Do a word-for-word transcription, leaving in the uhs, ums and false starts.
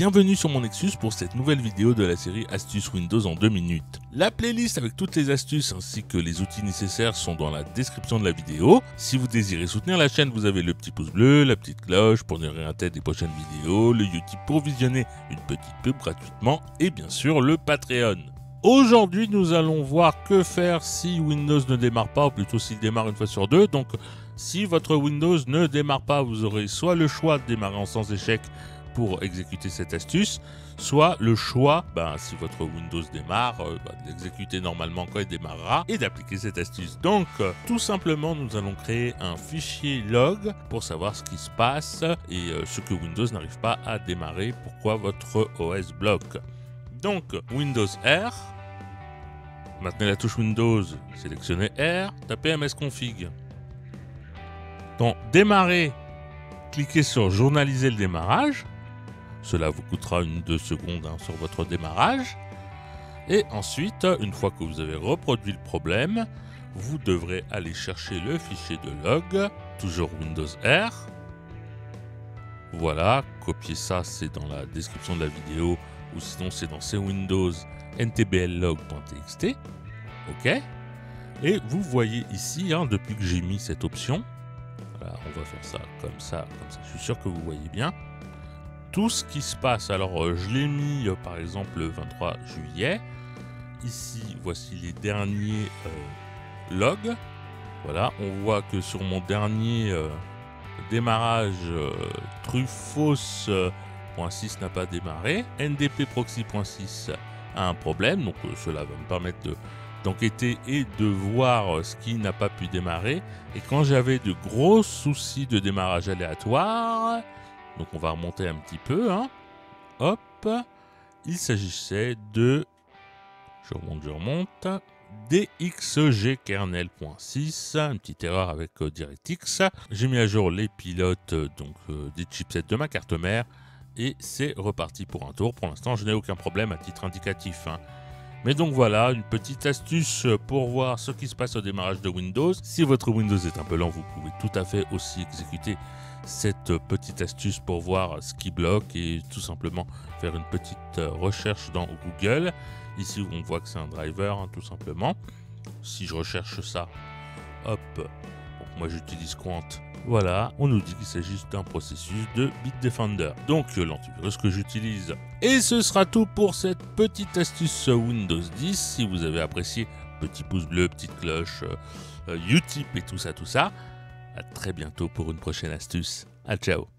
bienvenue sur mon Nexus pour cette nouvelle vidéo de la série Astuces Windows en deux minutes. La playlist avec toutes les astuces ainsi que les outils nécessaires sont dans la description de la vidéo. Si vous désirez soutenir la chaîne, vous avez le petit pouce bleu, la petite cloche pour ne rien rater des prochaines vidéos, le YouTube pour visionner une petite pub gratuitement et bien sûr le Patreon. Aujourd'hui, nous allons voir que faire si Windows ne démarre pas, ou plutôt s'il démarre une fois sur deux. Donc, si votre Windows ne démarre pas, vous aurez soit le choix de démarrer en sans échec pour exécuter cette astuce, soit le choix, ben, si votre Windows démarre, euh, ben, d'exécuter normalement quand il démarrera et d'appliquer cette astuce. Donc, euh, tout simplement, nous allons créer un fichier log pour savoir ce qui se passe et euh, ce que Windows n'arrive pas à démarrer, pourquoi votre O S bloque. Donc, Windows R, maintenez la touche Windows, sélectionnez R, tapez msconfig. Dans Démarrer, cliquez sur Journaliser le démarrage. Cela vous coûtera une ou deux secondes hein, sur votre démarrage. Et ensuite, une fois que vous avez reproduit le problème, vous devrez aller chercher le fichier de log, toujours Windows R. Voilà, copier ça, c'est dans la description de la vidéo, ou sinon c'est dans cwindows ntblog point t x t. Ok. Et vous voyez ici, hein, depuis que j'ai mis cette option, voilà, on va faire ça comme ça, comme ça, je suis sûr que vous voyez bien. Tout ce qui se passe, alors euh, je l'ai mis euh, par exemple le vingt-trois juillet. Ici, voici les derniers euh, logs. Voilà, on voit que sur mon dernier euh, démarrage, euh, truffos point six n'a pas démarré. N D P proxy point six a un problème, donc euh, cela va me permettre de d'enquêter et de voir euh, ce qui n'a pas pu démarrer. Et quand j'avais de gros soucis de démarrage aléatoire, donc on va remonter un petit peu, hein. Hop, il s'agissait de, je remonte, je remonte, D X G kernel point six, une petite erreur avec euh, DirectX. J'ai mis à jour les pilotes euh, donc euh, des chipsets de ma carte mère et c'est reparti pour un tour. Pour l'instant, je n'ai aucun problème à titre indicatif, hein. Mais donc voilà, une petite astuce pour voir ce qui se passe au démarrage de Windows. Si votre Windows est un peu lent, vous pouvez tout à fait aussi exécuter cette petite astuce pour voir ce qui bloque et tout simplement faire une petite recherche dans Google. Ici, on voit que c'est un driver, hein, tout simplement. Si je recherche ça, hop, bon, moi j'utilise Quant. Voilà, on nous dit qu'il s'agit d'un processus de Bitdefender. Donc l'antivirus que j'utilise. Et ce sera tout pour cette petite astuce Windows dix. Si vous avez apprécié, petit pouce bleu, petite cloche, euh, Utip et tout ça, tout ça. À très bientôt pour une prochaine astuce. À ciao.